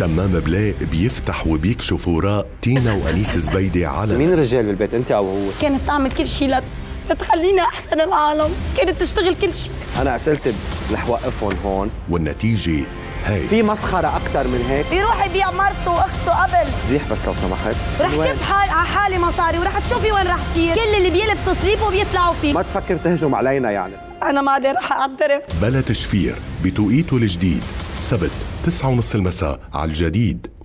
تمام بلاق بيفتح وبيكشف وراء تينا وأنيس زبيدي على مين الرجال بالبيت، انت او هو؟ كانت تعمل كل شيء لتخلينا احسن العالم، كانت تشتغل كل شيء. انا اسئلتي رح وقفهم هون، والنتيجة هي. في مسخرة أكثر من هيك؟ يروح يبيع مرته واخته قبل. زيح بس لو سمحت. رح كب على حالي مصاري ورح تشوفي وين رح تصير، كل اللي بيلبسوا سليبه بيطلعوا فيه. ما تفكر تهجم علينا يعني. أنا ما رح أعترف. بلا تشفير بتوقيته الجديد، السبت 9:30 المساء على الجديد.